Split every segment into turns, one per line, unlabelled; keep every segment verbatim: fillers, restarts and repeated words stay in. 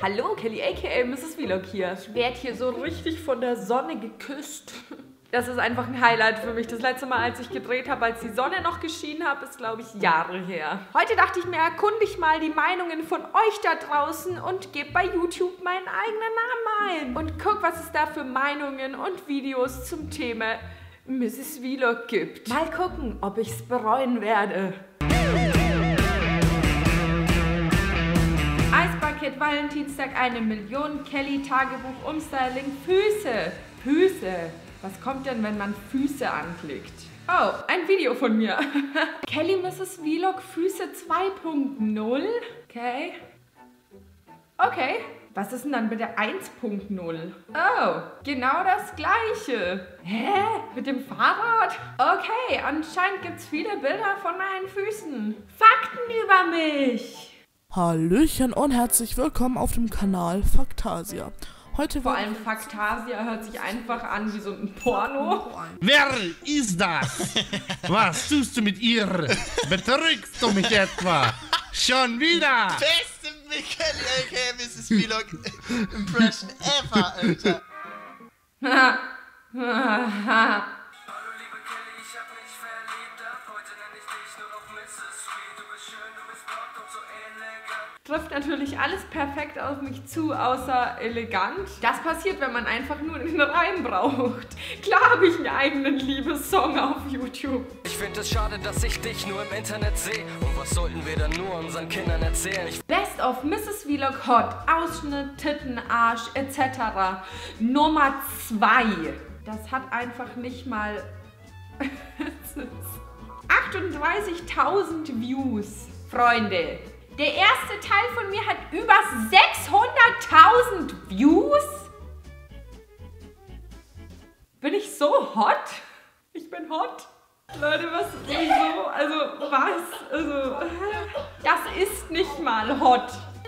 Hallo, Kelly aka Misses Vlog hier. Ich werde hier so richtig von der Sonne geküsst. Das ist einfach ein Highlight für mich. Das letzte Mal, als ich gedreht habe, als die Sonne noch geschienen hat, ist, glaube ich, Jahre her. Heute dachte ich mir, erkunde ich mal die Meinungen von euch da draußen und gebe bei YouTube meinen eigenen Namen ein. Und guck, was es da für Meinungen und Videos zum Thema Misses Vlog gibt. Mal gucken, ob ich es bereuen werde. Eisbucket, Valentinstag, eine Million, Kelly, Tagebuch, Umstyling, Füße. Füße. Was kommt denn, wenn man Füße anklickt? Oh, ein Video von mir. Kelly Misses Vlog Füße zwei Punkt null. Okay. Okay. Was ist denn dann bitte eins Punkt null? Oh, genau das gleiche. Hä? Mit dem Fahrrad? Okay, anscheinend gibt es viele Bilder von meinen Füßen. Fakten über mich.
Hallöchen und herzlich willkommen auf dem Kanal Faktasia. Heute
Vor allem Faktasia hört sich einfach an wie so ein Porno.
Wer ist das? Was tust du mit ihr? Betrügst du mich etwa? Schon wieder?
Beste Kelly aka Misses Vlog Impression ever, Alter.
Trifft natürlich alles perfekt auf mich zu, außer elegant. Das passiert, wenn man einfach nur den Reim braucht. Klar habe ich einen eigenen Liebessong auf YouTube.
Ich finde es schade, dass ich dich nur im Internet sehe. Und was sollten wir dann nur unseren Kindern erzählen? Ich
Best of Misses Vlog Hot, Ausschnitt, Titten, Arsch et cetera. Nummer zwei. Das hat einfach nicht mal achtunddreißigtausend Views. Freunde. Der erste Teil von mir hat über sechshunderttausend Views. Bin ich so hot? Ich bin hot. Leute, was, wieso, also, was, also, das ist nicht mal hot.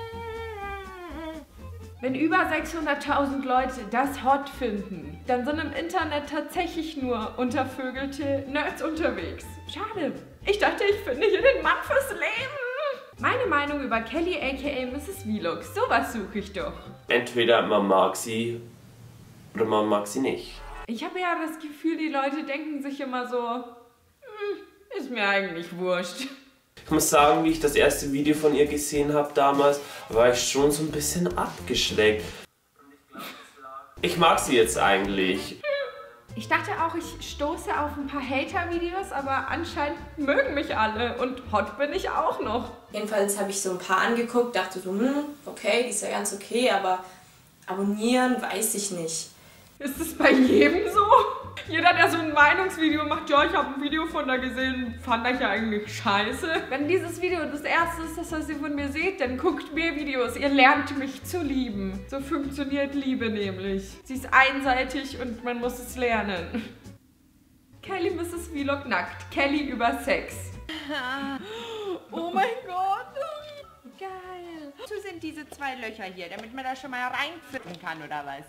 Wenn über sechshunderttausend Leute das hot finden, dann sind im Internet tatsächlich nur untervögelte Nerds unterwegs. Schade. Ich dachte, ich finde hier den Mann fürs Leben. Meine Meinung über Kelly aka Misses Vlog. Sowas suche ich doch.
Entweder man mag sie oder man mag sie nicht.
Ich habe ja das Gefühl, die Leute denken sich immer so, hm, ist mir eigentlich wurscht.
Ich muss sagen, wie ich das erste Video von ihr gesehen habe damals, war ich schon so ein bisschen abgeschreckt. Ich mag sie jetzt eigentlich.
Ich dachte auch, ich stoße auf ein paar Hater-Videos, aber anscheinend mögen mich alle und hot bin ich auch noch.
Jedenfalls habe ich so ein paar angeguckt, dachte so, hm, okay, die ist ja ganz okay, aber abonnieren weiß ich nicht.
Ist es bei jedem so? Jeder, der so ein Meinungsvideo macht, ja, ich habe ein Video von der gesehen, fand ich ja eigentlich scheiße. Wenn dieses Video das erste ist, das was ihr von mir seht, dann guckt mehr Videos. Ihr lernt mich zu lieben. So funktioniert Liebe nämlich. Sie ist einseitig und man muss es lernen. Kelly Misses Vlog nackt. Kelly über Sex.
Oh mein Gott. Geil. Wozu sind diese zwei Löcher hier, damit man da schon mal reinpfiffen kann, oder was?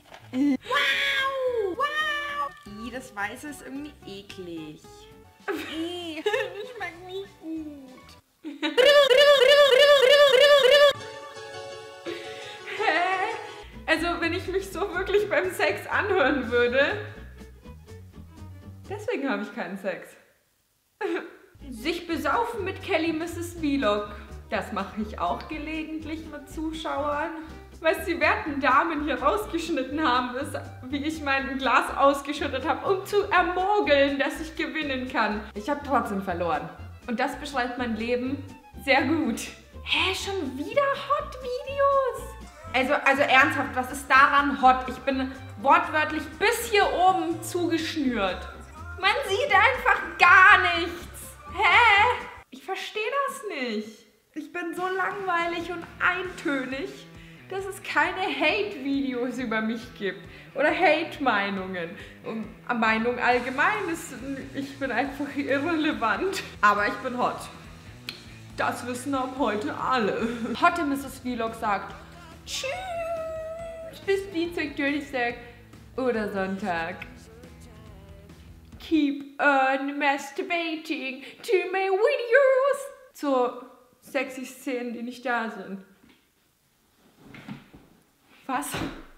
Wow! Wow! Ih, das Weiße ist irgendwie eklig. Ih, ich mag mich gut.
Hä? Also, wenn ich mich so wirklich beim Sex anhören würde... Deswegen habe ich keinen Sex. Sich besaufen mit Kelly Misses Vlog. Das mache ich auch gelegentlich mit Zuschauern. Was die werten Damen hier rausgeschnitten haben, ist, wie ich mein Glas ausgeschüttet habe, um zu ermogeln, dass ich gewinnen kann. Ich habe trotzdem verloren. Und das beschreibt mein Leben sehr gut. Hä, schon wieder Hot-Videos? Also, also ernsthaft, was ist daran hot? Ich bin wortwörtlich bis hier oben zugeschnürt. Man sieht einfach gar nichts. Hä? Ich verstehe das nicht. Ich bin so langweilig und eintönig, dass es keine Hate-Videos über mich gibt. Oder Hate-Meinungen. Und Meinung allgemein ist, ich bin einfach irrelevant. Aber ich bin hot. Das wissen ab heute alle. Hotte Misses Vlog sagt, tschüss, bis Dienstag, Donnerstag oder Sonntag. Keep on masturbating to my videos. So sexy Szenen, die nicht da sind. Was?